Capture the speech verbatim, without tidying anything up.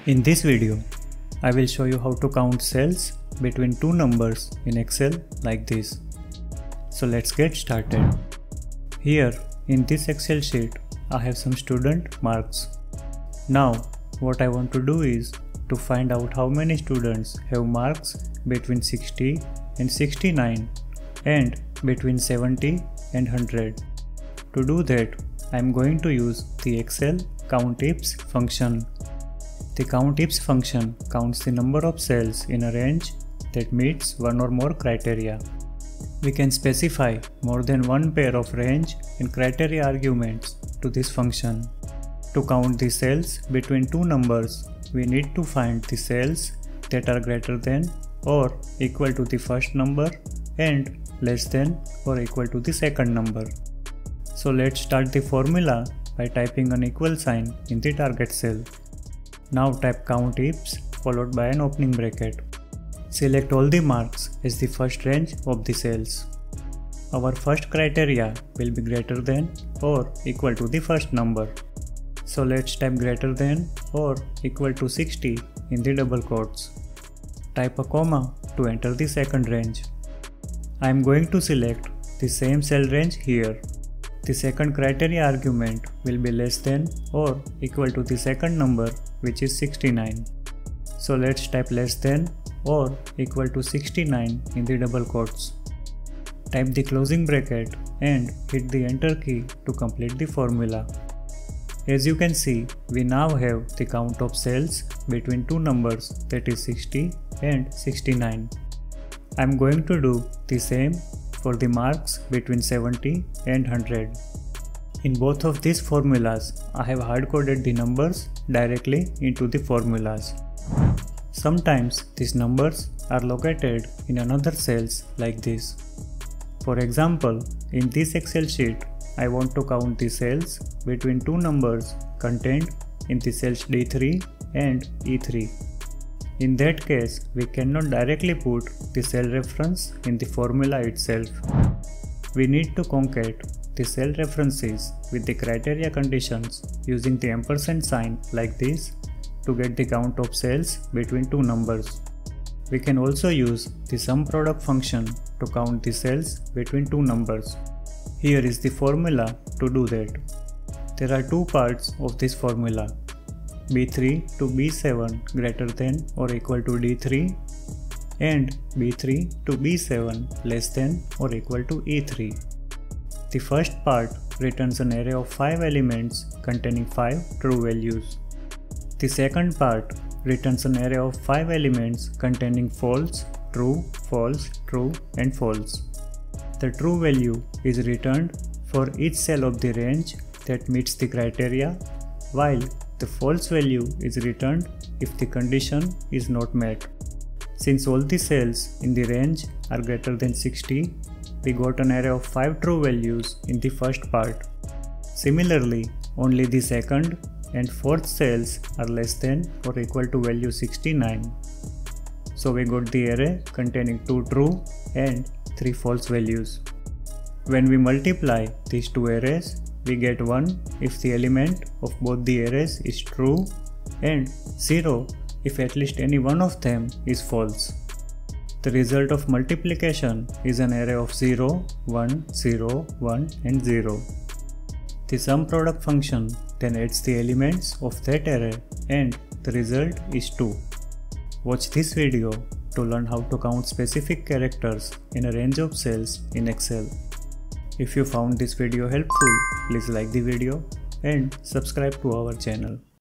In this video, I will show you how to count cells between two numbers in Excel like this. So let's get started. Here in this Excel sheet, I have some student marks. Now what I want to do is to find out how many students have marks between sixty and sixty-nine and between seventy and one hundred. To do that, I am going to use the Excel COUNTIF function. The COUNTIF function counts the number of cells in a range that meets one or more criteria. We can specify more than one pair of range and criteria arguments to this function. To count the cells between two numbers, we need to find the cells that are greater than or equal to the first number and less than or equal to the second number. So let's start the formula by typing an equal sign in the target cell. Now type COUNTIF followed by an opening bracket. Select all the marks as the first range of the cells. Our first criteria will be greater than or equal to the first number. So let's type greater than or equal to sixty in the double quotes. Type a comma to enter the second range. I am going to select the same cell range here. The second criteria argument will be less than or equal to the second number, which is sixty-nine. So let's type less than or equal to sixty-nine in the double quotes. Type the closing bracket and hit the enter key to complete the formula. As you can see, we now have the count of cells between two numbers, that is sixty and sixty-nine. I am going to do the same for the marks between seventy and one hundred. In both of these formulas, I have hard-coded the numbers directly into the formulas. Sometimes these numbers are located in another cells like this. For example, in this Excel sheet, I want to count the cells between two numbers contained in the cells D three and E three. In that case, we cannot directly put the cell reference in the formula itself. We need to concat the cell references with the criteria conditions using the ampersand sign like this to get the count of cells between two numbers. We can also use the sum product function to count the cells between two numbers. Here is the formula to do that. There are two parts of this formula. B three to B seven greater than or equal to D three and B three to B seven less than or equal to E three. The first part returns an array of five elements containing five true values. The second part returns an array of five elements containing false, true, false, true and false. The true value is returned for each cell of the range that meets the criteria, while the false value is returned if the condition is not met. Since all the cells in the range are greater than sixty, we got an array of five true values in the first part. Similarly, only the second and fourth cells are less than or equal to value sixty-nine. So we got the array containing two true and three false values. When we multiply these two arrays, we get one if the element of both the arrays is true and zero if at least any one of them is false. The result of multiplication is an array of zero, one, zero, one and zero. The sum product function then adds the elements of that array and the result is two. Watch this video to learn how to count specific characters in a range of cells in Excel. If you found this video helpful, please like the video and subscribe to our channel.